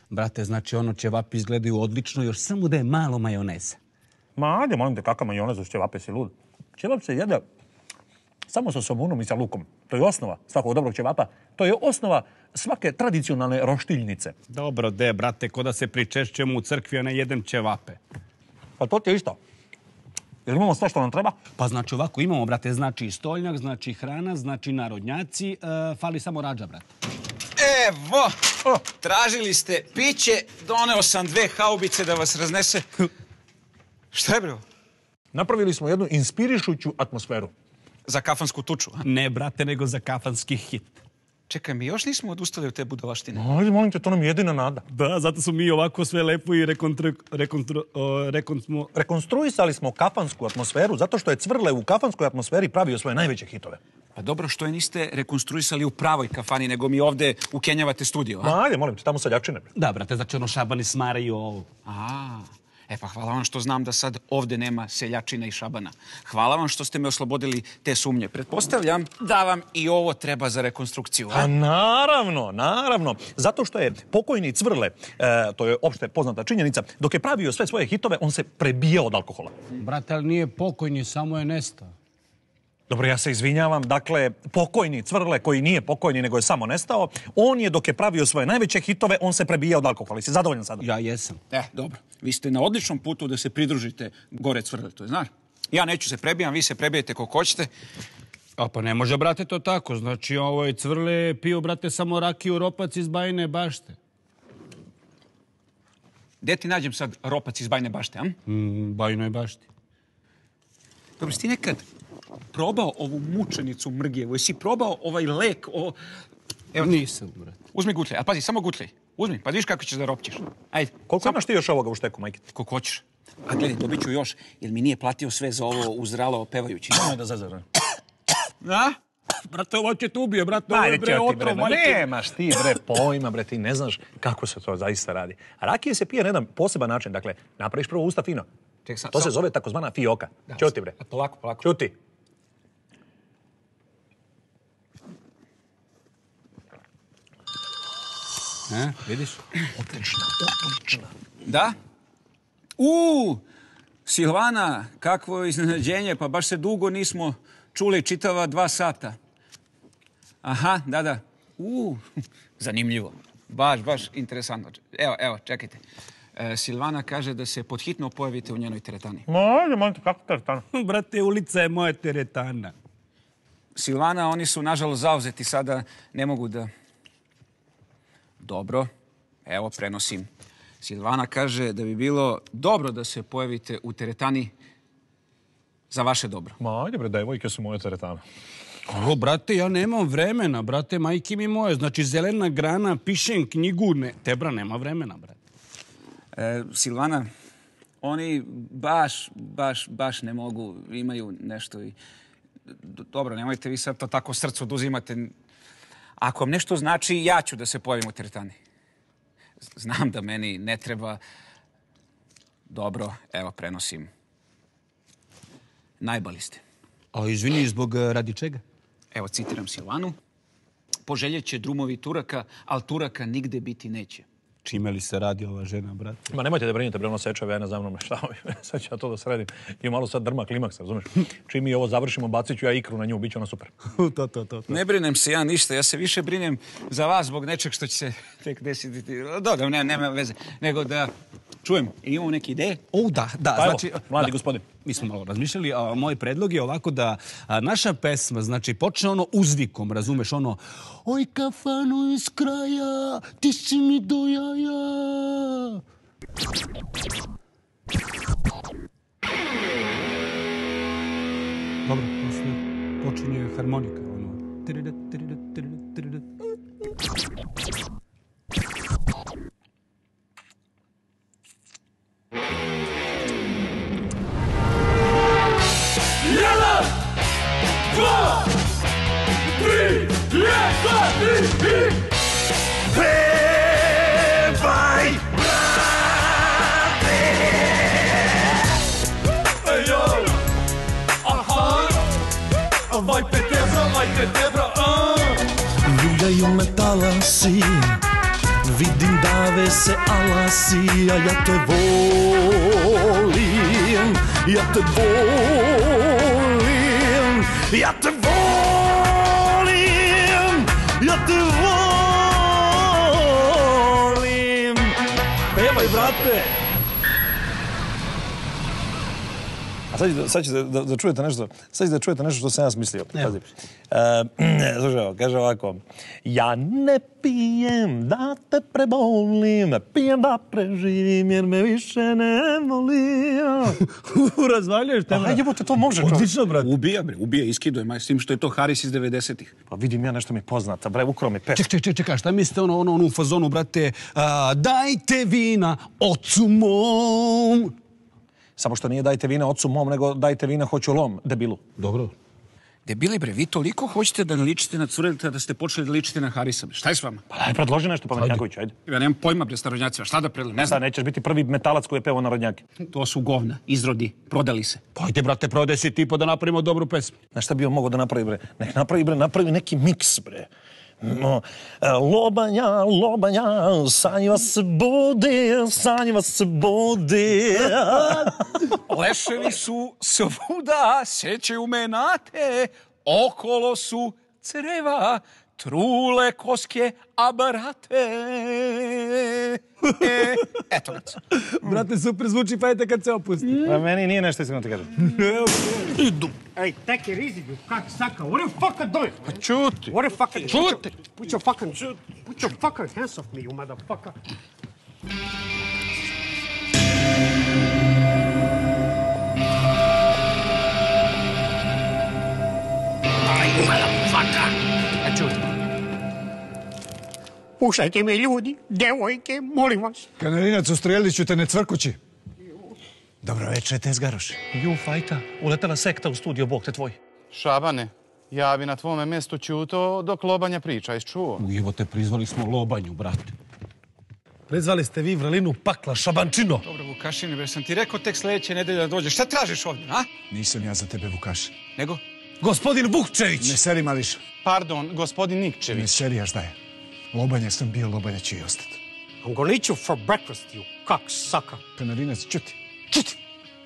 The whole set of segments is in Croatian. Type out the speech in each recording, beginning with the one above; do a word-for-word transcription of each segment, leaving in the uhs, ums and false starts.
Brate, znači ono ćevapi izgledaju odlično, još samo da je malo majoneza. Ma ajde, molim te, kakav majonez uz ćevape, si lud. Ćevap se jede samo sa somunom i sa lukom. To je osnova svakog dobrog ćevapa. To je osnova svake tradicionalne roštiljnice. Dobro, de, brate, ko da se pričešćemo u crkvi, a ne jedem ćevape. Pa to ti je isto. Jer imamo sve što nam treba? Pa znači ovako, imamo, brate, znači i stoljnjak, znači hrana, znači narodnjaci, e, fali samo rađa, brate. Evo, tražili ste piće, doneo sam dve haubice da vas raznese. Šta je, bro? Napravili smo jednu inspirišuću atmosferu. Za kafansku tuču, a? Ne, brate, nego za kafanski hit. Čekaj, mi još nismo odustali od te budalaštine. Ajde, molim te, to nam je jedina nada. Da, zato smo mi ovako sve lepo i rekontru... rekontru... o, rekontru... Rekonstruisali smo kafansku atmosferu zato što je Cvrle u kafanskoj atmosferi pravio svoje najveće hitove. Pa dobro, što je niste rekonstruisali u pravoj kafani, nego mi ovde ukenjavate studio, a? Ma, ajde, molim te, tamo seljačine. Da, brate, znači ono Šabani smaraju ovo. A, e pa hvala vam što znam da sad ovde nema seljačina i Šabana. Hvala vam što ste me oslobodili te sumnje. Pretpostavljam da vam i ovo treba za rekonstrukciju, a? A naravno, naravno. Zato što je pokojni Cvrle, e, to je opšte poznata činjenica, dok je pravio sve svoje hitove, on se prebijao od alkohola. Brate, ali nije pokojni, samo je nestao. Dobro, ja se izvinjavam. Dakle, pokojni Cvrle, koji nije pokojni, nego je samo nestao, on je, dok je pravio svoje najveće hitove, on se prebijao od alkohola. Si zadovoljan sada? Ja jesam. E, dobro. Vi ste na odličnom putu da se pridružite gore Cvrle, to je, znaš? Ja neću se prebijam, vi se prebijete kako hoćete. A pa ne može, brate, to tako. Znači, ovo je Cvrle pio, brate, samo rakiju Ropac iz Bajine Bašte. Gde ti nađem sad Ropac iz Bajine Bašte, a? Mm, Bajinoj Bašti. Dobro, si ti nekad probao ovu mučenicu Mrgijevu? Jesi probao ovaj lek? O... Evo, nisam, brate. Uzmi gutljaj, ali pazi, samo gutljaj. Uzmi, pa vidiš kako ćeš da ropćeš. Ajde. Koliko samo... imaš ti još ovoga u šteku, majke? Koliko hoćeš. A gledaj, dobit ću još, jer mi nije platio sve za ovo uzralo pevajući. Nemoj da zazara. Da? Brate, ovo će te ubije, brate, ovo je bre otrov. Nemaš ti, bre, pojma, bre, ti ne znaš kako se to zaista radi. A rakije se pije na jedan poseban način. Dakle, napraviš prvo usta fino. Ček, sam, to sam... se zove takozvana fioka. Ćuti, bre. Polako, polako. Ćuti. E, vidiš? Odlična, odlična. Da? Uuu, Silvana, kakvo iznenađenje, pa baš se dugo nismo čuli, čitava dva sata. Aha, da, da. Uuu, zanimljivo. Baš, baš interesantno. Evo, evo, čekajte. E, Silvana kaže da se podhitno pojavite u njenoj teretani. Može, molim te, kako teretana? Brate, ulica je moja teretana. Silvana, oni su nažalost zauzeti sada, ne mogu da... Dobro, evo, prenosim. Silvana kaže da bi bilo dobro da se pojavite u teretani za vaše dobro. Ma, ajde bre, devojke su moje teretana. O, brate, ja nemam vremena, brate, majke mi moje. Znači, zelena grana, pišem knjigu, ne, tebra, nema vremena, brate. E, Silvana, oni baš, baš, baš ne mogu, imaju nešto i... Dobro, nemojte vi sad to tako srcu oduzimate. Ako vam nešto znači, ja ću da se pojavim u teretani. Znam da meni ne treba... Dobro, evo, prenosim. Najbali ste. A izvini, zbog radi čega? Evo, citiram Silvanu. Poželjeće drumovi Turaka, ali Turaka nigde biti neće. Čime li se radi ova žena, brate? Ma nemojte da brinite, bre, ono seče vene za mnom, šta mi, sad ću ja to da sredim. I malo sad drma klimaks, razumeš? Čim mi ovo završimo, bacit ću ja ikru na nju, bit će ona super. to, to, to, to. Ne brinem se ja ništa, ja se više brinem za vas zbog nečeg što će se tek desiti. Dodam, ne, nema veze, nego da čujem, imamo neke ideje? O, da, da, pa znači... Evo, mladi da. gospodin. Mi smo malo razmišljali, a moj predlog je ovako da a, naša pesma, znači, počne ono uzvikom, razumeš, ono oj, kafanu iz kraja, ti si mi do jaja. Dobro, posle počinje harmonika, ono... Tirida, tirida, tirida, tirida. Jedan, dva, tri, jedan, tri, i... Pevaj, brate! Ejo, aha, vajte tebra, vajte tebra, a! Ljuljaju me talasi, Vidim dave se alasija, ja te volim, ja te volim, ja te volim, ja te volim. Pevaj, brate! A sad, sad ćete da, da čujete nešto, sad ćete da čujete nešto što sam ja smislio. Pazi. E, slušaj, evo, kaže ovako. Ja ne pijem da te prebolim, pijem da preživim jer me više ne volim. Razvaljuješ te. Pa evo te to može. Odlično, brate. Ubija, bre, ubija, iskiduje, maj, s tim što je to Haris iz devedesetih. Pa vidim ja nešto mi poznata, bre, ukro mi pes. Ček, ček, ček, čekaj, šta mislite ono, ono, ono u fazonu, brate, a, dajte vina ocu mom. Samo što nije dajte vina ocu mom, nego dajte vina hoću lom, debilu. Dobro. Debili, bre, vi toliko hoćete da ne ličite na Curelita da ste počeli da ličite na Harisa. Šta je s vama? Pa daj, predloži nešto, Pametnjaković, ajde. Ja nemam pojma, bre, s narodnjacima. Šta da predložim? Ne znam. Da, nećeš biti prvi metalac koji je pevao narodnjake. To su govna, izrodi, prodali se. Pojde, brate, prodaj si tipo da napravimo dobru pesmu. Znaš šta bi on mogao da napravi, bre? Nek napravi, bre, napravi neki miks, bre. No, lobanja, lobanja, sanjiva se bude, sanjiva se bude. Leševi su svuda, sećaju me na te, okolo su creva, trule koske, abarate. E, eto ga. Brate, super zvuči, pa je kad se opusti. A meni nije nešto iskreno ti kažem. Idu. Hey, take it easy, you cocksucker. What are you fucking doing? Pa čuti. What are you fucking... Čuti. Put your fucking... Put your fucking hands off me, you motherfucker. Aj, motherfucker. A čuti. Pušajte me, ljudi, devojke, molim vas. Kanarinac, ustrelit ću te, ne cvrkući. Dobro večer, tezgaroš. Ju, fajta, uletela sekta u studio, bog te tvoj. Šabane, ja bi na tvome mjestu ćuto dok Lobanja priča, jesi čuo? Evo te, prizvali smo Lobanju, brate. Prizvali ste vi vrlinu pakla, šabančino. Dobro, Vukašine, bre, sam ti rekao tek sljedeće nedelje da dođeš. Šta tražiš ovdje, a? Nisam ja za tebe, Vukaš. Nego? Gospodin Vukčević. Ne seri, mališa. Pardon, gospodin Nikčević. Ne seri, a šta je? Lobanja sam bio, Lobanja će i ostati. I'm gonna eat you for breakfast, you cocksucker. Kanarinac, čuti. Čuti!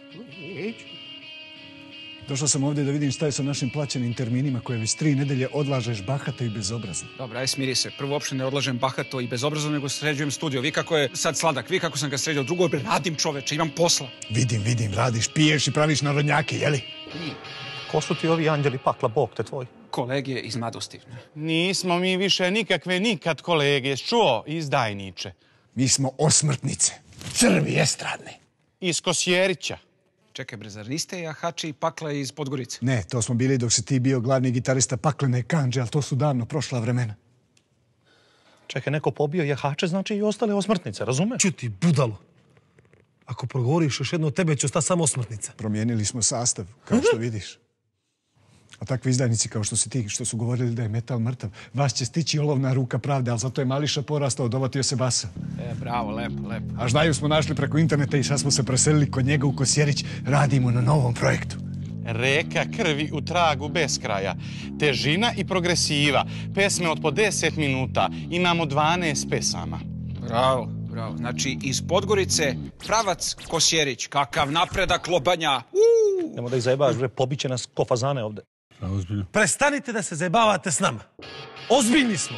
Došao sam ovdje da vidim šta je sa našim plaćenim terminima koje već tri nedelje odlažeš bahato i bezobrazno. Dobro, aj smiri se. Prvo, uopšte ne odlažem bahato i bezobrazno, nego sređujem studio. Vi kako je sad sladak, vi kako sam ga sređao. Drugo, bre, radim, čoveče, imam posla. Vidim, vidim, radiš, piješ i praviš narodnjake, jeli? Ko su ti ovi anđeli pakla, bog te tvoj? Kolege iz mladosti. Nismo mi više nikakve nikad kolege, jesi čuo, izdajniče. Mi smo osmrtnice. Crvi estradni. Iz Kosjerića. Čekaj, bre, zar niste jahači i pakla iz Podgorice? Ne, to smo bili dok si ti bio glavni gitarista paklene kanđe, ali to su davno prošla vremena. Čekaj, neko pobio jahače, znači i ostale osmrtnice, razumeš? Čuti, budalo. Ako progovoriš još jedno, od tebe će ostati samo osmrtnica. Promijenili smo sastav, kao što vidiš. A takvi izdajnici kao što si ti, što su govorili da je metal mrtav, vas će stići olovna ruka pravde, ali zato je Mališa porastao, dovatio se basa. E, bravo, lepo, lepo. A Ždaju smo našli preko interneta i sad smo se preselili kod njega u Kosjerić. Radimo na novom projektu. Reka krvi u tragu beskraja. Težina i progresiva. Pesme od po deset minuta. Imamo dvanaest pesama. Bravo, bravo. Znači, iz Podgorice, pravac Kosjerić. Kakav napredak Lobanja. Uuu! Nemo da ih zajebaš, bre, pobiće nas ko fazane ovde. Prestanite da se zajebavate s nama. Ozbiljni smo.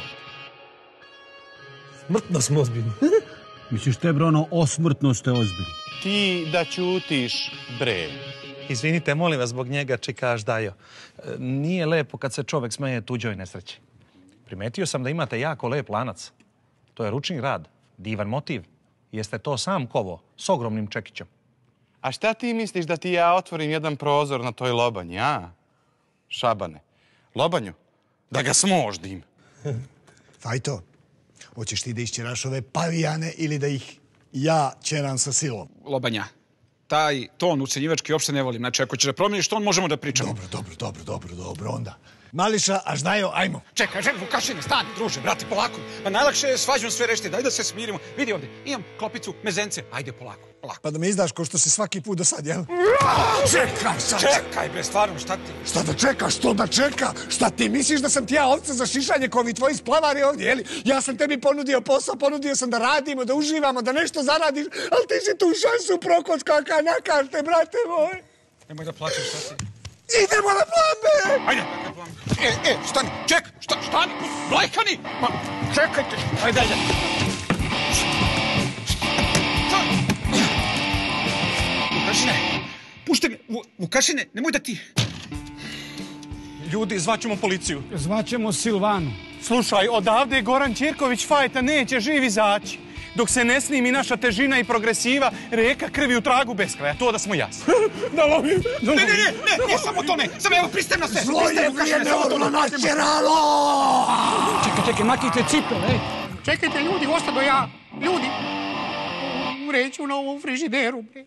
Smrtno smo ozbiljni. Misliš te, bro, ono, osmrtno ste ozbiljni. Ti da ćutiš, bre. Izvinite, molim vas, zbog njega čekaš Dajo. Nije lepo kad se čovek smeje tuđoj nesreći. Primetio sam da imate jako lep lanac. To je ručni rad, divan motiv. Jeste to sam kovo, s ogromnim čekićem. A šta ti misliš da ti ja otvorim jedan prozor na toj Lobanji, a? Šabane. Lobanju, da ga smoždim. Fajto, hoćeš ti da išćeraš ove pavijane ili da ih ja ćeram sa silom? Lobanja, taj ton ucenjivački uopšte ne volim. Znači, ako ćeš da promijeniš ton, možemo da pričamo. Dobro, dobro, dobro, dobro, dobro, onda. Mališa, a ždajo, ajmo. Čekaj, žem, Vukašine, stani, druže, brate, polako. Ma najlakše je svađom sve rešiti, daj da se smirimo. Vidi ovdje, imam klopicu, mezence, ajde polako, polako. Pa da me izdaš ko što si svaki put do sad, jel? Čekaj sad! Čekaj, bre, stvarno, šta ti? Šta da čeka, što da čeka? Šta ti misliš da sam ti ja ovca za šišanje ko ovi tvoji splavari ovdje, jeli? Ja sam tebi ponudio posao, ponudio sam da radimo, da uživamo, da nešto zaradiš, ali ti si tu šansu prokockaka, nakažte, brate moj. Nemoj da plaćeš, šta si? Idemo na plan B! Ajde! E, e, stani, čekaj, šta, stani, blajkani! Ma, čekajte, ajde, ajde. Vukašine, puštaj me, Vukašine, nemoj da ti... Ljudi, zvaćemo policiju. Zvaćemo Silvanu. Slušaj, odavde Goran Ćirković fajta neće živ izaći. Dok se ne snimi naša težina i progresiva, reka krvi u tragu beskraja. To da smo jasni. Da lomim, da lomim. Ne, ne, ne, ne, samo to ne. Samo evo, pristajem na sve. Zlo je vrijeme odlo načeralo! Čekaj, čekaj, makite cipele, ej. Čekajte, ljudi, ostado ja. Ljudi, umreću na ovom frižideru, bre.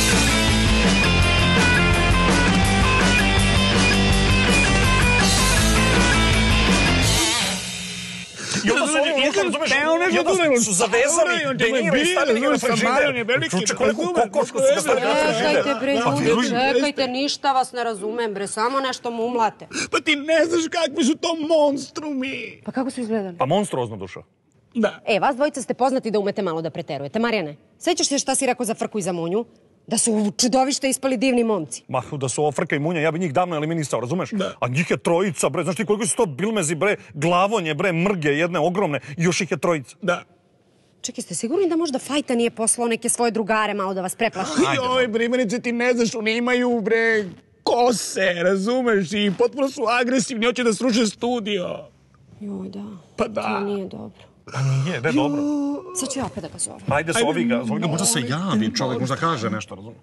I onda su oni unutra, razumeš, i onda su zavezali denire i stavili ga na frižider. Čuče koliko kokoško su ga stavili na frižider. Čekajte, bre, ljudi, čekajte, ništa vas ne razumem, bre, samo nešto mumlate. Pa ti ne znaš kakvi su to monstrumi. Pa kako su izgledali? Pa monstruozno, duša. Da. E, vas dvojica ste poznati da umete malo da preterujete. Marijane, sećaš se šta si rekao za Frku i za Munju? Da su u čudovište ispali divni momci. Ma, da su ovo Frka i Munja, ja bi njih davno eliminisao, razumeš? Da. A njih je trojica, bre, znaš ti koliko su to bilmezi, bre, glavonje, bre, mrge, jedne ogromne, i još ih je trojica. Da. Čekaj, ste sigurni da možda Fajta nije poslao neke svoje drugare malo da vas preplaši? Joj, primjerice, ti ne znaš, oni imaju, bre, kose, razumeš, i potpuno su agresivni, hoće da sruše studio. Joj, da. Pa da. To nije dobro. Pa nije, ne, dobro. Sad ću ja opet da ga zovem. Ajde, zovi ga, zovi ga, možda se javi čovjek, možda kaže nešto, razumeš?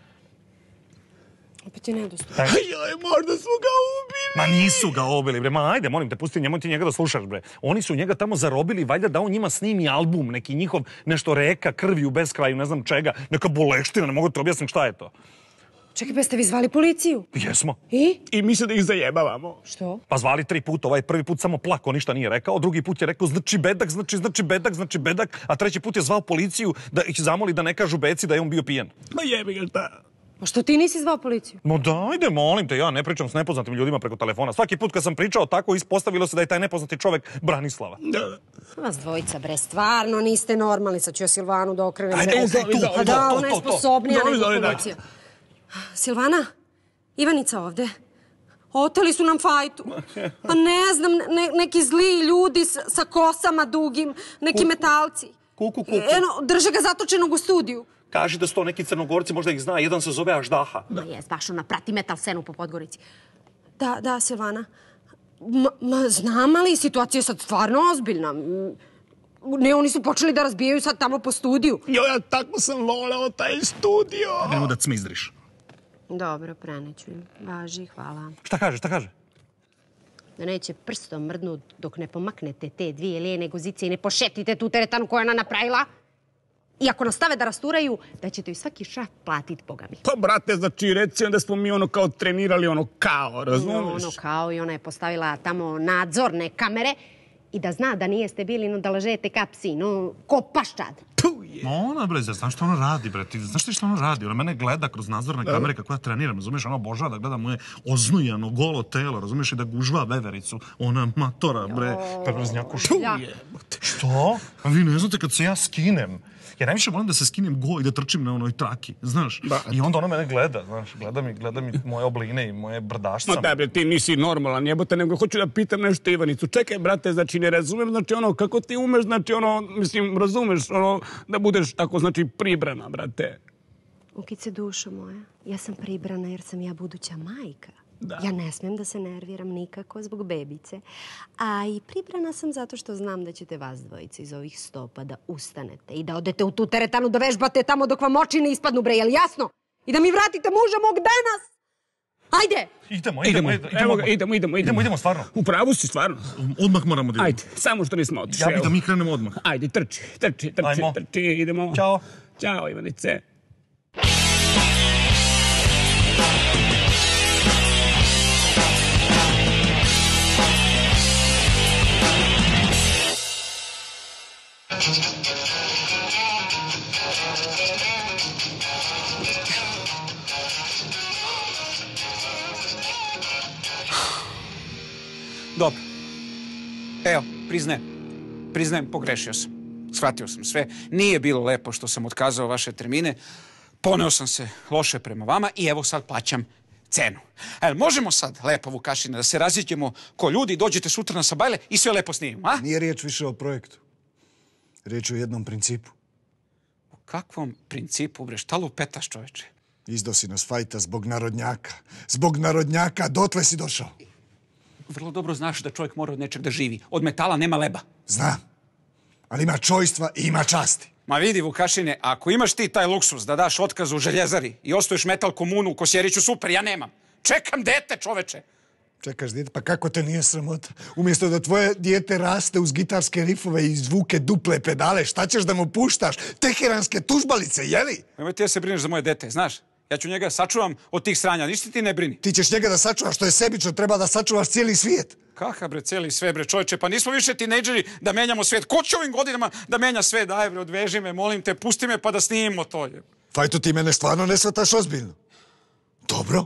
Opet je nedostupno. Joj, možda su ga ubili. Ma nisu ga ubili, bre, ma ajde, molim te, pusti njemu ti njega da slušaš, bre. Oni su njega tamo zarobili, valjda da on njima snimi album, neki njihov nešto reka, krvi u beskraju, ne znam čega, neka boleština, ne mogu ti objasniti šta je to. Čekaj, pa ste vi zvali policiju? Jesmo. I? I mi se da ih zajebavamo. Što? Pa zvali tri puta, ovaj prvi put samo plako, ništa nije rekao, drugi put je rekao znači bedak, znači, znači bedak, znači bedak, a treći put je zvao policiju da ih zamoli da ne kažu beci da je on bio pijen. Ma jebi ga šta. Pa što ti nisi zvao policiju? No dajde, molim te, ja ne pričam s nepoznatim ljudima preko telefona. Svaki put kad sam pričao tako, ispostavilo se da je taj nepoznati čovjek Branislava. Da. Vas dvojica, bre, stvarno niste normalni. Sad ću ja Silvanu da okrenem. Ajde, bre. zovi, zovi, Pa da, to, ona je to, to. sposobnija Zovi, nego zovi, policija. Silvana, Ivanica ovde. Oteli su nam Fajtu. Pa ne znam, ne, neki zli ljudi s, sa kosama dugim, neki metalci. Kuku, kuku. Eno, drže ga zatočenog u studiju. Kaži da su to neki crnogorci, možda ih zna, jedan se zove Aždaha. Ma jes, baš ona prati metal scenu po Podgorici. Da, da, Silvana. Ma, ma znam, ali situacija je sad stvarno ozbiljna. Ne, oni su počeli da razbijaju sad tamo po studiju. Jo, ja tako sam volao taj studio. Nemo da cmizdriš. Dobro, preneću im. Važi, hvala. Šta kaže, šta kaže? Da neće prstom mrdnut dok ne pomaknete te dvije lijene guzice i ne pošetite tu teretanu koju ona napravila. I ako nastave da rasturaju, da ćete joj svaki šaf platit, boga mi. Pa, brate, znači, reci onda smo mi ono kao trenirali ono kao, razumiješ? Ono kao i ona je postavila tamo nadzorne kamere i da zna da nijeste bili, no da lažete ka psi, no ko paščad. Ma ona, bre, znaš što ona radi, bre, ti znaš ti što ona radi? Ona mene gleda kroz nadzorne kamere kako ja treniram, razumiješ? Ona obožava da gleda moje oznujano, golo telo, razumiješ? I da gužva vevericu. Ona matora, bre, perveznjaku šuje. Što? A vi ne znate kad se ja skinem. Ja najviše volim da se skinem go i da trčim na onoj traki, znaš? I onda ona mene gleda, znaš, gleda mi, gleda mi moje obline i moje brdašca. Ma da, bre, ti nisi normalan, jebote, nego hoću da pitam nešto Ivanicu. Čekaj, brate, znači, ne razumem, znači, ono, kako ti umeš, znači, ono, mislim, razumeš, ono, da budeš tako, znači, pribrana, brate. Ukice, dušo moja, ja sam pribrana jer sam ja buduća majka. Da. Ja ne smijem da se nerviram nikako zbog bebice. A i pribrana sam zato što znam da ćete vas dvojice iz ovih stopa da ustanete i da odete u tu teretanu da vežbate tamo dok vam oči ne ispadnu, bre, je li jasno? I da mi vratite muža mog danas! Ajde! Idemo, idemo, idemo, Evo ga, idemo, idemo, idemo, idemo, stvarno. U pravu si, stvarno. Odmah moramo da idemo. Ajde, samo što nismo otišli. Ja bih evo. da mi krenemo odmah. Ajde, trči, trči, trči, Ajmo. trči, idemo. Ćao. Ćao, Ivanice. Dobro. Evo, priznajem. Priznajem, pogrešio sam. Shvatio sam sve. Nije bilo lepo što sam otkazao vaše termine. Poneo sam se loše prema vama i evo sad plaćam cenu. E, možemo sad, lepo Vukašine, da se raziđemo ko ljudi, dođete sutra na Sabajle i sve lepo snimimo, a? Nije riječ više o projektu. Riječ je o jednom principu. O kakvom principu, bre? Šta lupetaš, čoveče? Izdo si nas fajta zbog narodnjaka. Zbog narodnjaka, dotle si došao. Vrlo dobro znaš da čovjek mora od nečeg da živi. Od metala nema leba. Znam. Ali ima čojstva i ima časti. Ma vidi, Vukašine, ako imaš ti taj luksus da daš otkaz u Željezari i ostoješ metal komunu u Kosjeriću, super, ja nemam. Čekam dete, čoveče. Čekaš dete, pa kako te nije sramota? Umjesto da tvoje dijete raste uz gitarske rifove i zvuke duple pedale, šta ćeš da mu puštaš? Teheranske tužbalice, jeli? Nemoj ti ja se brineš za moje dete, znaš? Ja ću njega sačuvam od tih sranja, ništa ti ne brini. Ti ćeš njega da sačuvaš, što je sebično, treba da sačuvaš cijeli svijet. Kaka bre, cijeli sve bre, čovječe, pa nismo više tinejdžeri da menjamo svijet. Ko će ovim godinama da menja sve? Daj bre, odveži me, molim te, pusti me pa da snimimo to. Fajto, ti mene stvarno ne shvataš ozbiljno. Dobro.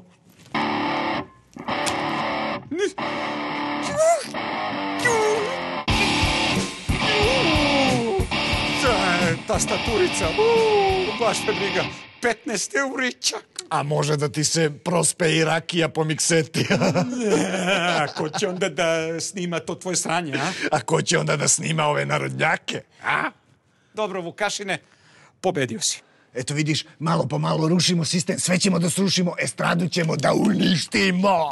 Tastaturica, uuu, baš me briga. petnaest eurića. A može da ti se prospe i rakija po mikseti. A ko će onda da snima to tvoje sranje, a? A ko će onda da snima ove narodnjake? A? Dobro, Vukašine, pobedio si. Eto vidiš, malo po malo rušimo sistem, sve ćemo da srušimo, estradu ćemo da uništimo.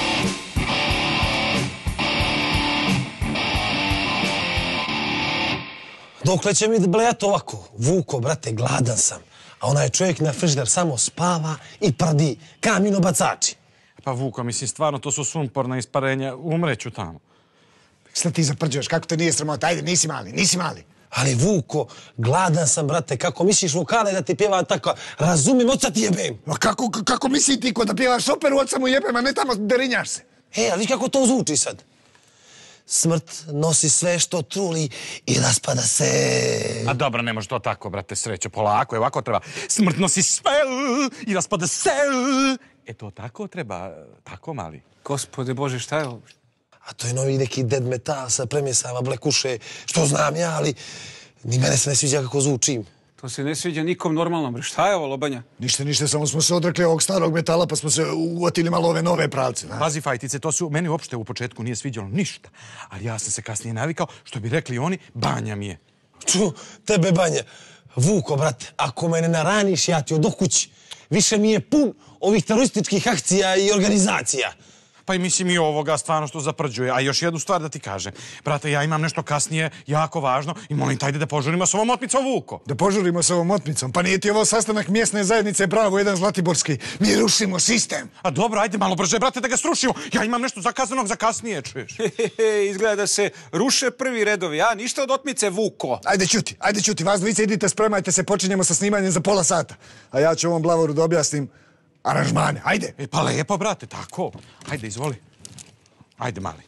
Dokle će mi blejati ovako? Vuko, brate, gladan sam. A onaj čovjek na frižider samo spava i prdi, kamino bacači. Pa Vuko, mislim, stvarno, to su sumporna isparenja. Umreću tamo. Šta ti zaprđuješ? Kako te nije sramota? Ajde, nisi mali, nisi mali. Ali Vuko, gladan sam, brate. Kako misliš vokale da ti pjeva tako? Razumim, oca ti jebem. A kako, kako misli ti ko da pjevaš operu, oca mu jebem, a ne tamo derinjaš se? E, ali kako to zvuči sad? Smrt nosi sve što truli i raspada se. A dobro, ne može to tako, brate, srećo. Polako, je ovako treba. Smrt nosi sve i raspada se. E to tako treba, tako mali. Gospode Bože, šta je ovo? A to je novi neki dead metal sa premjesama blekuše, što znam ja, ali ni mene se ne sviđa kako zvučim. To se ne sviđa nikom normalnom, bre. Šta je ovo, Lobanja? Ništa, ništa, samo smo se odrekli ovog starog metala pa smo se uvatili malo ove nove pravce. Da? Pazi, fajtice, to su meni uopšte u početku nije sviđalo ništa. Ali ja sam se kasnije navikao, što bi rekli oni, banja mi je. Ču, tebe banja. Vuko, brate, ako me ne naraniš, ja ti odo kući. Više mi je pun ovih terorističkih akcija i organizacija. Pa i mislim i ovoga stvarno što zaprđuje. A još jednu stvar da ti kažem. Brate, ja imam nešto kasnije jako važno i molim tajde da požurimo s ovom otmicom, Vuko. Da požurimo s ovom otmicom? Pa nije ti ovo sastanak mjesne zajednice Bravo jedan Zlatiborski. Mi rušimo sistem. A dobro, ajde malo brže, brate, da ga srušimo. Ja imam nešto zakazanog za kasnije, čuješ. Izgleda da se ruše prvi redovi, a? Ništa od otmice, Vuko. Ajde čuti, ajde čuti. Vas dvojice idite, spremajte se, počinjemo sa snimanjem za pola sata. A ja ću ovom Blavoru da objasnim aranžmane. Ajde. E pa lepo, brate, tako. Ajde, izvoli. Ajde, mali.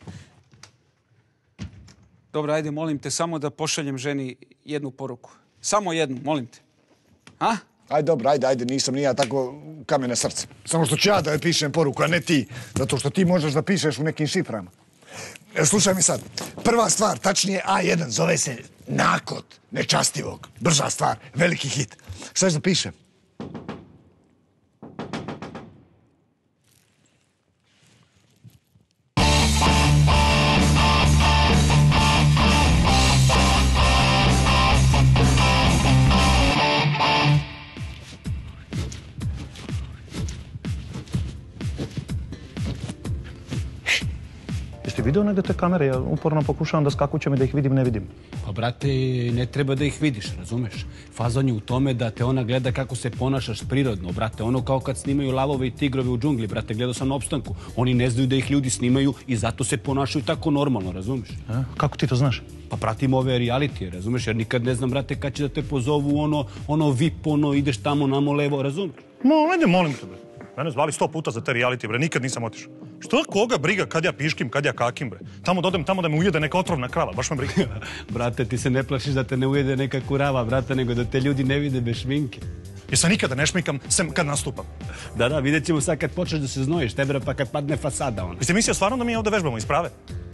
Dobro, ajde, molim te samo da pošaljem ženi jednu poruku. Samo jednu, molim te. A? Ajde, dobro, ajde, ajde, nisam ni ja tako kamene srce. Samo što ću ja da joj pišem poruku, a ne ti. Zato što ti možeš da pišeš u nekim šiframa. E, slušaj mi sad. Prva stvar, tačnije A jedan, zove se Nakot nečastivog. Brža stvar, veliki hit. Šta ćeš da pišem? Jeste vidio negdje te kamere? Ja uporno pokušavam da skakućem i da ih vidim, ne vidim. Pa, brate, ne treba da ih vidiš, razumeš? Fazon je u tome da te ona gleda kako se ponašaš prirodno, brate. Ono kao kad snimaju lavove i tigrove u džungli, brate, gledao sam na opstanku. Oni ne znaju da ih ljudi snimaju i zato se ponašaju tako normalno, razumeš? A? Kako ti to znaš? Pa pratim ove realitije, razumeš? Jer nikad ne znam, brate, kad će da te pozovu ono, ono V I P, ono, ideš tamo, namo, levo, razumeš? No, ajde, molim te, bre. Mene zvali sto puta za te reality, bre, nikad nisam otišao. Što koga briga kad ja piškim, kad ja kakim, bre? Tamo dodem tamo da me ujede neka otrovna krava, baš me briga. Brate, ti se ne plašiš da te ne ujede neka kurava, brate, nego da te ljudi ne vide bez šminke. Jer se nikada ne šminkam, sem kad nastupam. Da, da, vidjet ćemo sad kad počneš da se znojiš, tebe pa kad padne fasada, ono. Jeste mislio stvarno da mi ovdje vežbamo iz prave?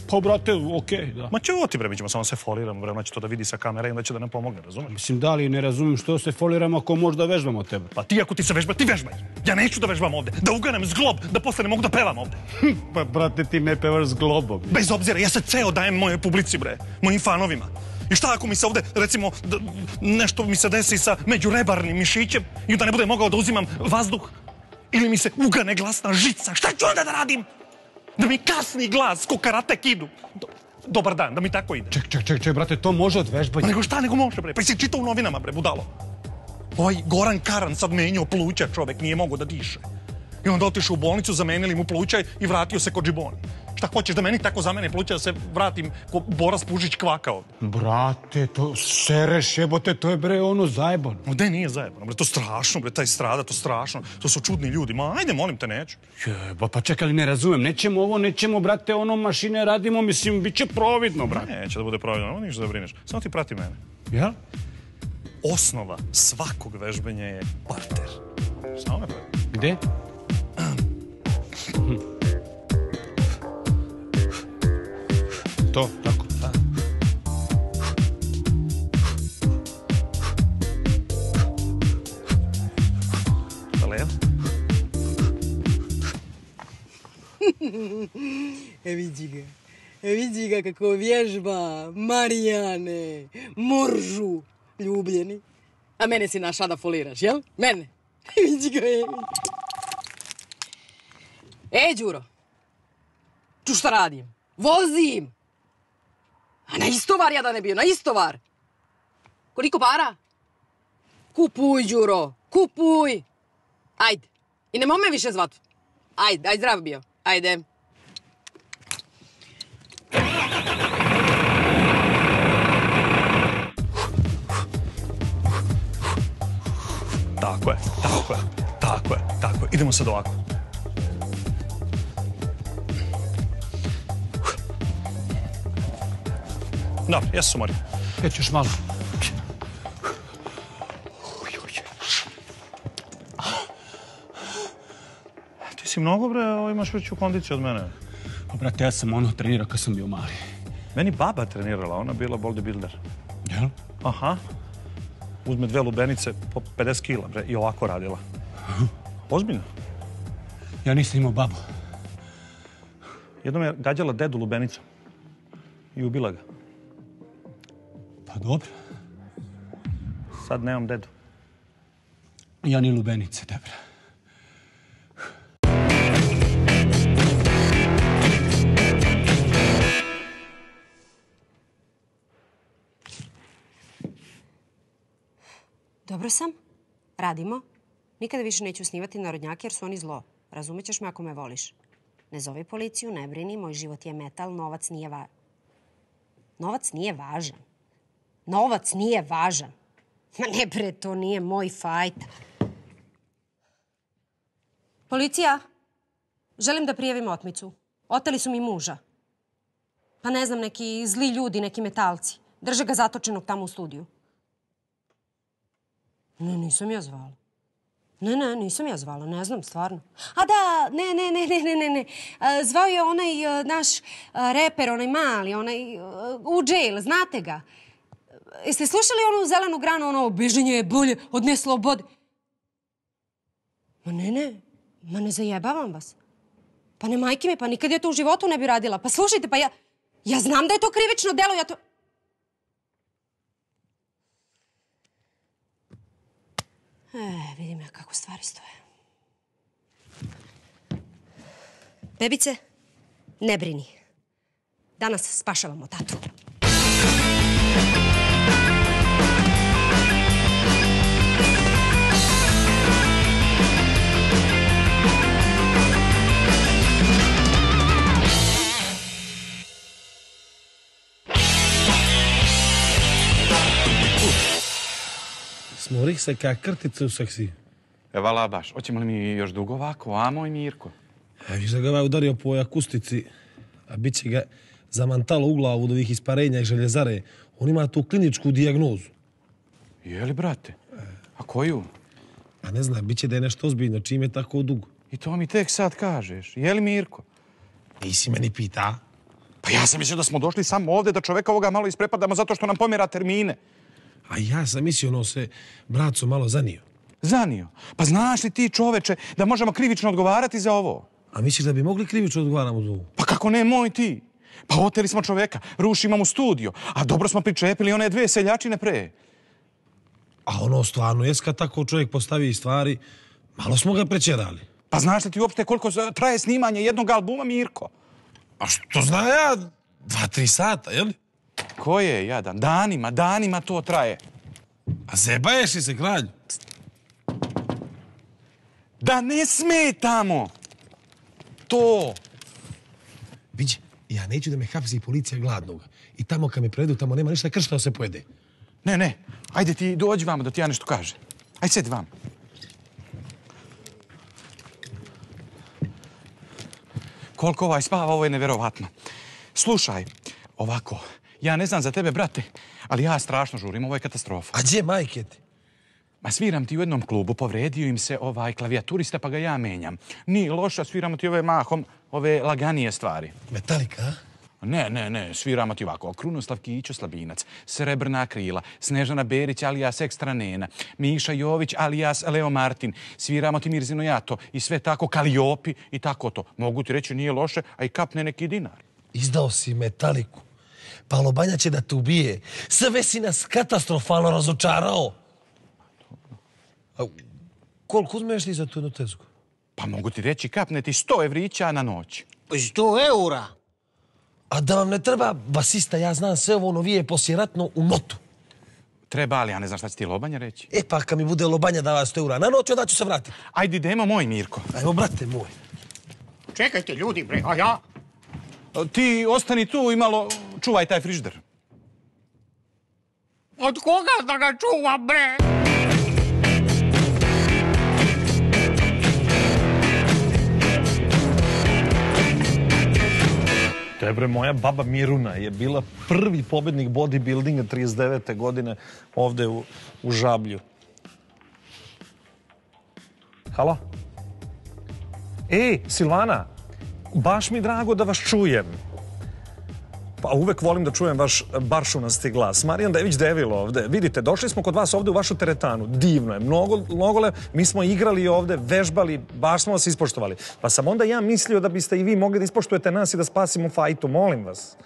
Pa, brate, okej, da. Ma čevo ti, bre, mi ćemo samo se foliramo, bre, ona će to da vidi sa kamere i onda će da nam pomogne, razumeš? Mislim, da li ne razumijem što se foliramo ako možda vežbamo tebe? Pa ti ako ti se vežba, ti vežbaj. Ja neću da vežbam ovde, da uganem zglob, da posle ne mogu da pevam ovde. Pa, brate, ti ne pevaš s globom. Bez obzira, ja se ceo dajem moje publici, bre, mojim fanovima. I šta ako mi se ovde, recimo, da, nešto mi se desi sa međurebarnim mišićem i onda ne budem mogao da uzimam vazduh? Ili mi se ugane glasna žica, šta ću onda da radim? Da mi kasni glas, ko karate kidu. Do, dobar dan, da mi tako ide. Ček, ček, ček, ček, brate, to može od vežbanja. Nego šta, nego može, bre. Pa si čitao u novinama, bre, budalo. Ovaj Goran Karan sad menjao pluća, čovek, nije mogao da diše. I onda otišao u bolnicu, zamenili mu pluća i vratio se kod džiboni. Šta hoćeš da meni tako zamene pluća da se vratim ko Boras Pužić kvaka ovde? Brate, to sereš jebote, to je bre ono zajebano. Gde nije zajebano, bre, to strašno, bre, taj strada, to strašno. To su čudni ljudi, ma ajde, molim te, neću. Jeba, pa čekaj, ne razumem, nećemo ovo, nećemo, brate, ono mašine radimo, mislim, bit će providno, brate. Neće da bude providno, ono ništa da brineš. Samo ti prati mene. Ja? Osnova svakog vežbanja je parter. Samo me prati. Gde? To, tako. Da. Da levo? E vidi ga. E vidi ga kako vježba. Marijane. Moržu. Ljubljeni. A mene si našla da foliraš, jel? Mene. Vidi ga je. E, Đuro. Ču šta radim? Vozim. A na istovar ja da ne bio, na istovar. Koliko para? Kupuj, Đuro, kupuj. Ajde. I nemoj me više zvat. Ajde, ajde, zdrav bio. Ajde. Tako je, tako je, tako je, tako je. Idemo sad ovako. Dobro, ja se umorim. Već još malo. Ti si mnogo, bre, imaš veću kondiciju od mene. Pa, brate, ja sam ono trenirao kad sam bio mali. Meni baba trenirala, ona bila bodybuilder. Jel? Aha. Uzme dve lubenice po pedeset kila, bre, i ovako radila. Ozbiljno. Ja nisam imao babu. Jednom je gađala dedu lubenicom i ubila ga. Pa dobro. Sad nemam dedu. Ja ni lubenice, debra. Dobro sam. Radimo. Nikada više neću snimati narodnjake jer su oni zlo. Razumećeš me ako me voliš. Ne zovi policiju, ne brini, moj život je metal, novac nije va... Novac nije važan. Novac nije važan. Ma ne bre, to nije moj fajt. Policija, želim da prijavim otmicu. Oteli su mi muža. Pa ne znam, neki zli ljudi, neki metalci. Drže ga zatočenog tamo u studiju. Ne, nisam ja zvala. Ne, ne, nisam ja zvala, ne znam, stvarno. A da, ne, ne, ne, ne, ne, ne, ne. Zvao je onaj naš reper, onaj mali, onaj u jail, znate ga. Jeste slušali onu zelenu granu, ono, bežanje je bolje od neslobode? Ma ne, ne, ma ne zajebavam vas. Pa ne, majke mi, pa nikad ja to u životu ne bi radila. Pa slušajte, pa ja, ja znam da je to krivično delo, ja to... E, vidim ja kako stvari stoje. Bebice, ne brini. Danas spašavamo tatu. Smorih se kak krtica u seksi. Evala baš, hoćemo li mi još dugo ovako, amo i Mirko? A viš da ga ovaj udario po ovoj akustici, a bit će ga zamantalo u glavu od ovih isparenja i željezare. On ima tu kliničku dijagnozu. Je li, brate? A koju? A ne znam, bit će da je nešto ozbiljno, čim je tako dugo. I to mi tek sad kažeš. Je li, Mirko? Nisi meni pita. Pa ja sam mislio da smo došli samo ovde da čoveka ovoga malo isprepadamo zato što nam pomjera termine. A ja sam mislio ono se braco malo zanio. Zanio? Pa znaš li ti čoveče da možemo krivično odgovarati za ovo? A misliš da bi mogli krivično odgovaramo za ovo? Pa kako ne, moj ti? Pa oteli smo čoveka, rušimo mu studio, a dobro smo pričepili one dve seljačine pre. A ono stvarno jest kad tako čovjek postavi stvari, malo smo ga prećerali. Pa znaš li ti uopšte koliko traje snimanje jednog albuma, Mirko? A što zna ja? Dva, tri sata, jel? Ko je jadan? Danima, danima to traje. A zebaješ li se, kralj? Da ne smetamo! To! Viđe, ja neću da me hapsi policija gladnog. I tamo kad me predu, tamo nema ništa kršta da se pojede. Ne, ne. Ajde ti dođi vamo da ti ja nešto kaže. Ajde sedi vamo. Koliko ovaj spava, ovo je nevjerovatno. Slušaj, ovako, ja ne znam za tebe, brate, ali ja strašno žurim, ovo je katastrofa. A gdje majke ti? Ma sviram ti u jednom klubu, povredio im se ovaj klavijaturista, pa ga ja menjam. Nije loša, sviramo ti ove mahom, ove laganije stvari. Metalika, a? Ne, ne, ne, sviramo ti ovako. Krunoslav Kićo Slabinac, Srebrna krila, Snežana Berić alias Ekstra Nena, Miša Jović alias Leo Martin, sviramo ti Mirzino Jato i sve tako, Kaliopi i tako to. Mogu ti reći nije loše, a i kapne neki dinar. Izdao si Metaliku. Palo Banja će da te ubije. Sve si nas katastrofalno razočarao. A koliko uzmeš ti za tu jednu tezgu? Pa mogu ti reći kapne ti sto evrića na noć. Sto eura? A da vam ne treba basista, ja znam sve ovo novije poslijeratno u notu. Treba, ali ja ne znam šta će ti Lobanja reći. E pa kad mi bude Lobanja dava sto eura na noć, onda ću se vratiti. Ajde, idemo moj, Mirko. Ajmo, brate moj. Čekajte ljudi, bre, a ja? Ti ostani tu i malo čuvaj taj frižider. Od koga da ga čuvam, bre? Tebre, moja baba Miruna je bila prvi pobednik bodybuildinga trideset devete godine ovde u, u Žablju. Halo? Ej, Silvana, baš mi drago da vas čujem. Pa uvek volim da čujem vaš baršunasti glas. Marijan Dević Devil ovde. Vidite, došli smo kod vas ovde u vašu teretanu. Divno je, mnogo, mnogo lep. Mi smo igrali ovde, vežbali, baš smo vas ispoštovali. Pa sam onda ja mislio da biste i vi mogli da ispoštujete nas i da spasimo fajtu. Molim vas.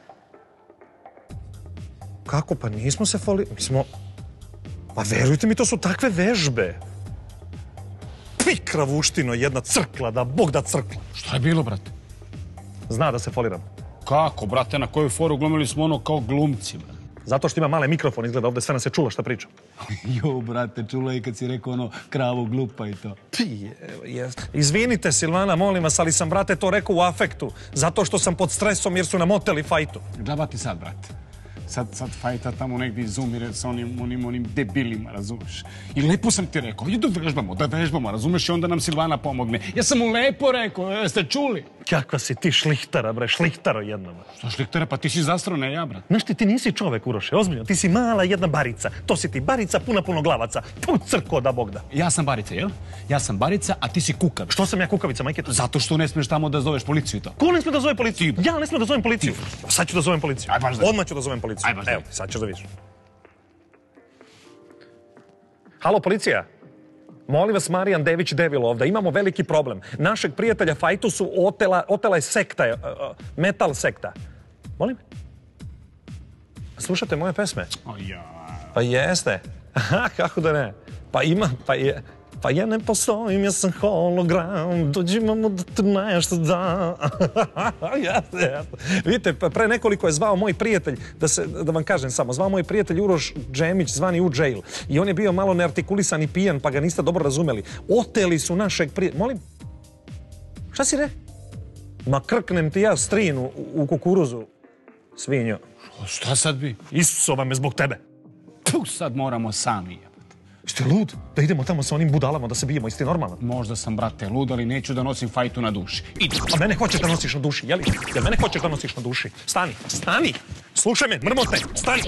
Kako? Pa nismo se foli... Mi smo... Pa verujte mi, to su takve vežbe. Pi, kravuštino, jedna crkla, da Bog da crkla. Šta je bilo, brate? Zna da se foliram. Kako, brate, na koju foru glumili smo ono kao glumci, brate? Zato što ima male mikrofon, izgleda ovde, sve nas se čula šta pričam. Jo, brate, čula je kad si rekao ono kravu glupa i to. Ti, jes. Izvinite, Silvana, molim vas, ali sam, brate, to rekao u afektu. Zato što sam pod stresom jer su nam oteli fajtu. Džaba ti sad, brate. Sad, sad fajta tamo negdje izumire sa onim, onim, onim debilima, razumeš? I lepo sam ti rekao, ajde da vežbamo, da vežbamo, razumeš? I onda nam Silvana pomogne. Ja sam mu lepo rekao, jeste čuli? Kakva si ti šlihtara, bre, šlihtaro jednom. Šta šlihtara? Pa ti si zastro, ne ja, brat. Znaš ti, ti nisi čovek, Uroše, ozbiljno. Ti si mala jedna barica. To si ti barica puna puno glavaca. Put crko da Bog da. Ja sam barica, jel? Ja sam barica, a ti si kukavica. Što sam ja kukavica, majke? Zato što ne smiješ tamo da zoveš policiju i to. Ko ne smije da zove policiju? Ja ne smijem da zovem policiju. Sad ću da zovem policiju. Aj, baš da. Odmah ću da zovem policiju. Aj, baš da. Evo, sad ćeš da vidiš. Halo, policija? Molim vas, Marijan Dević Devil ovde. Imamo veliki problem. Našeg prijatelja Fajtu su otela, otela je sekta, uh, metal sekta. Molim? Slušate moje pesme? O ja. Pa jeste. Aha, kako da ne? Pa ima, pa je... Pa ja ne postojim, ja sam hologram, dođi mamo da te nešto da. Jasne, jasne. Vidite, pre nekoliko je zvao moj prijatelj, da, se, da vam kažem samo, zvao moj prijatelj Uroš Džemić, zvani u jail. I on je bio malo neartikulisan i pijan, pa ga niste dobro razumeli. Oteli su našeg prijatelja. Molim? Šta si re? Ma krknem ti ja strinu u, u kukuruzu, svinjo. Šta sad bi? Isusova me zbog tebe. Tu sad moramo sami. Ste lud? Da idemo tamo sa onim budalama da se bijemo, jeste normalno? Možda sam, brate, lud, ali neću da nosim fajtu na duši. Idi. A mene hoćeš da nosiš na duši, jeli? Jel mene hoćeš da nosiš na duši? Stani, stani! Slušaj me, mrmote, stani!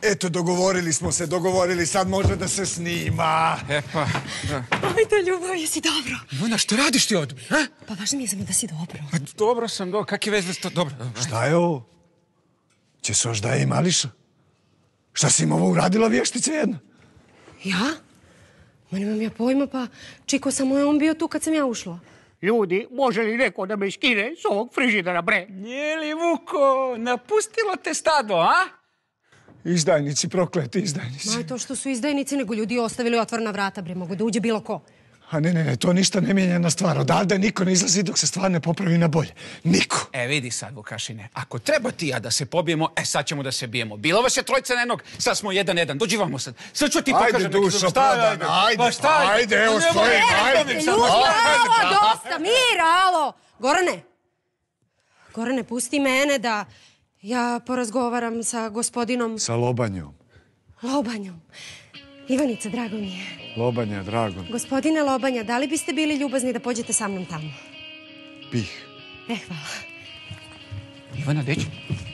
Eto, dogovorili smo se, dogovorili, sad može da se snima. E pa, da. Ajde, ljubav, jesi dobro? Ivana, što radiš ti ovdje? Ha? Pa važno mi je samo da si dobro. Pa dobro sam, dobro. Kak je veze s to? Dobro. Šta je ovo? Će se oždaje i Mališa? Šta si im ovo uradila, vještica jedna? Ja? Ma nemam ja pojma, pa čiko samo je on bio tu kad sam ja ušla. Ljudi, može li neko da me skine s ovog frižidera, bre? Nije li, Vuko, napustilo te stado, a? Izdajnici, prokleti izdajnici. Ma je to što su izdajnici, nego ljudi ostavili otvorena vrata, bre, mogu da uđe bilo ko. A ne, ne, ne, to ništa ne mijenja na stvar. Odavde niko ne izlazi dok se stvar ne popravi na bolje. Niko. E, vidi sad, Vukašine, ako treba ti ja da se pobijemo, e, sad ćemo da se bijemo. Bilo vas je trojca na jednog, sad smo jedan, jedan. Dođi vamo sad. Sad ću ti pokažem. Ajde, dušo, prodana, ajde, ajde, evo stojim, ajde. Ljudi, alo, dosta, mira, alo. Gorane, Gorane, pusti mene da ja porazgovaram sa gospodinom... Sa Lobanjom. Lobanjom. Ivanica, drago mi je. Lobanja, drago. Gospodine Lobanja, da li biste bili ljubazni da pođete sa mnom tamo? Bih. E, hvala. Ivana, deći.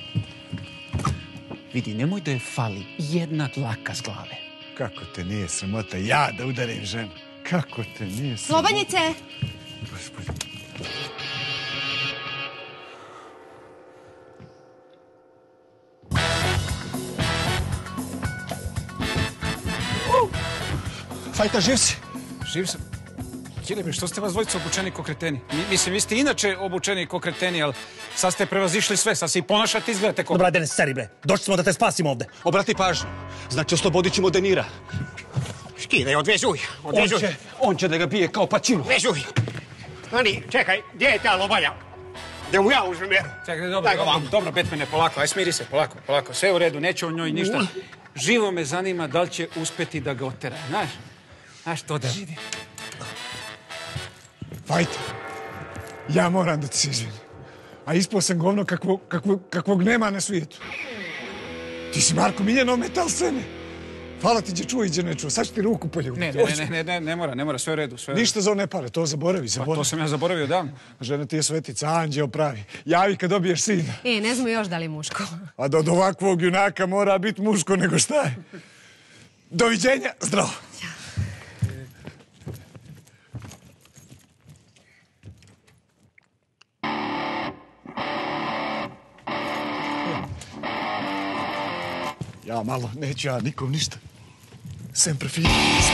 Vidi, nemoj da je fali jedna dlaka s glave. Kako te nije sramota ja da udarim ženu? Kako te nije sramota? Lobanjice! Gospodin. Fajta, živ si? Živ sam. Kilebe, što ste vas dvojica obučeni ko kreteni? Mislim, vi ste inače obučeni ko kreteni, ali sad ste prevazišli sve, sad se i ponašate, izgledate ko... Dobra, ajde, ne seri, bre. Došli smo da te spasimo ovde. Obrati pažnju. Znači, oslobodit ćemo Denira. Skidaj, odvezuj, On odvezuj. će, on će da ga bije kao pačinu. Odvezuj. Ani, čekaj, gdje je ta Lobanja? Da mu ja uzmem mjeru. Čekaj, dobro, dobro, dobro, Batmane, polako, aj smiri se, polako, polako. Sve u redu, neće o njoj ništa. Živo me zanima da li će uspeti da ga otera, znaš? Znaš, to da vidi. Fajta, ja moram da ti se izvinim. A ispao sam govno kakvog, kakvog, kakvog nema na svijetu. Ti si Marko Miljanov metal scene. Hvala ti, gdje čuo i gdje ne čuo. Sad ću ti ruku poljubiti. Ne, ne, ne, ne, ne, ne mora, ne mora, sve u redu, sve u redu. Ništa za one pare, to zaboravi, zaboravi. Pa to sam ja zaboravio davno. Žena ti je svetica, anđeo pravi. Javi kad dobiješ sina. E, ne znamo još da li je muško. A da od ovakvog junaka mora biti muško nego šta je. Doviđenja, zdravo. Ja malo, neću ja nikom ništa. Sempre fino.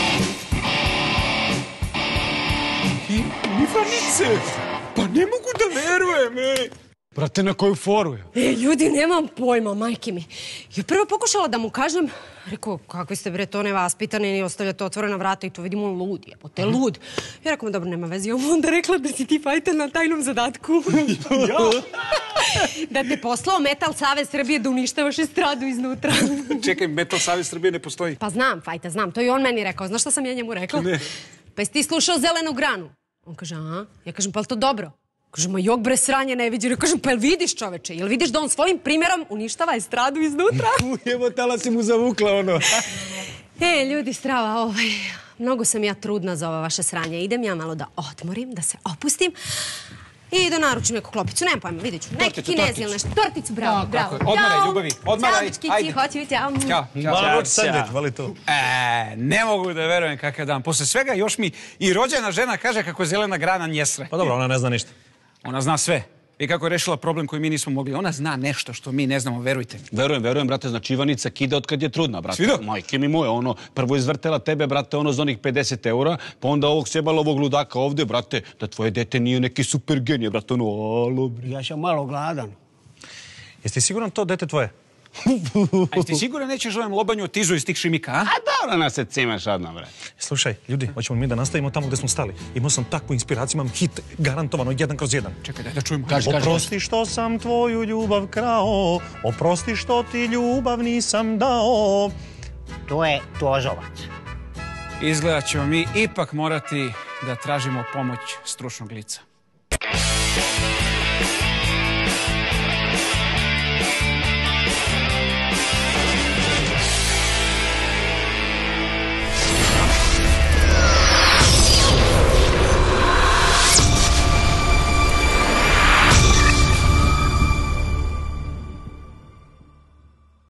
Ivanice, pa ne mogu da verujem, ej. Brate, na koju foru je? E, ljudi, nemam pojma, majke mi. Ja prvo pokušala da mu kažem, rekao, kakvi ste bre to nevaspitani i ostavljate otvorena vrata i to vidimo on lud, jebote, te lud. Ja rekao, dobro, nema veze, ja mu onda rekla da si ti fajta na tajnom zadatku. Ja? Da te poslao Metal Savez Srbije da uništavaš estradu iznutra. Čekaj, Metal Savez Srbije ne postoji. Pa znam, fajta, znam, to je on meni rekao. Znaš šta sam ja njemu rekla? Ne. Pa jesi ti slušao Zelenu granu? On kaže, aha. Ja kažem, pa li to dobro? Kaže, ma jok bre sranje ne viđe. Ja kažem, pa jel vidiš čoveče? Jel vidiš da on svojim primjerom uništava estradu iznutra? Evo, tala si mu zavukla ono. E, ljudi, strava, ovaj, mnogo sam ja trudna za ova vaše sranje. Idem ja malo da odmorim, da se opustim. I da naručim neku klopicu, nemam pojma, vidjet ću. Neki kinezi ili nešto. Torticu, bravo, bravo. Odmaraj, ljubavi, odmaraj. Ćao, dečkici, hoću, ćao. Ćao, Malo sandvič, vali to. E, ne mogu da verujem kakav dan. Posle svega još mi i rođena žena kaže kako je zelena grana njesre. Pa dobro, ona ne zna ništa. Ona zna sve. I kako je rešila problem koji mi nismo mogli. Ona zna nešto što mi ne znamo, verujte mi. Verujem, verujem, brate, znači Ivanica kida od kad je trudna, brate. Svidio? Majke mi moje, ono, prvo izvrtela tebe, brate, ono, za onih pedeset eura, pa onda ovog sjebala ovog ludaka ovdje, brate, da tvoje dete nije neki super genije, brate, ono, alo, bre. Ja sam malo gladan. Jesi ti siguran to dete tvoje? A jesi ti siguran nećeš ovom Lobanju tizu iz tih šimika, a? A dobro nas se cimeš odmah, bre. Slušaj, ljudi, hoćemo mi da nastavimo tamo gde smo stali. Imao sam takvu inspiraciju, imam hit, garantovano, jedan kroz jedan. Čekaj, daj da čujemo. Kaži, kaži. Oprosti što sam tvoju ljubav krao, oprosti što ti ljubav nisam dao. To je Tozovac. Izgleda ćemo mi ipak morati da tražimo pomoć stručnog lica.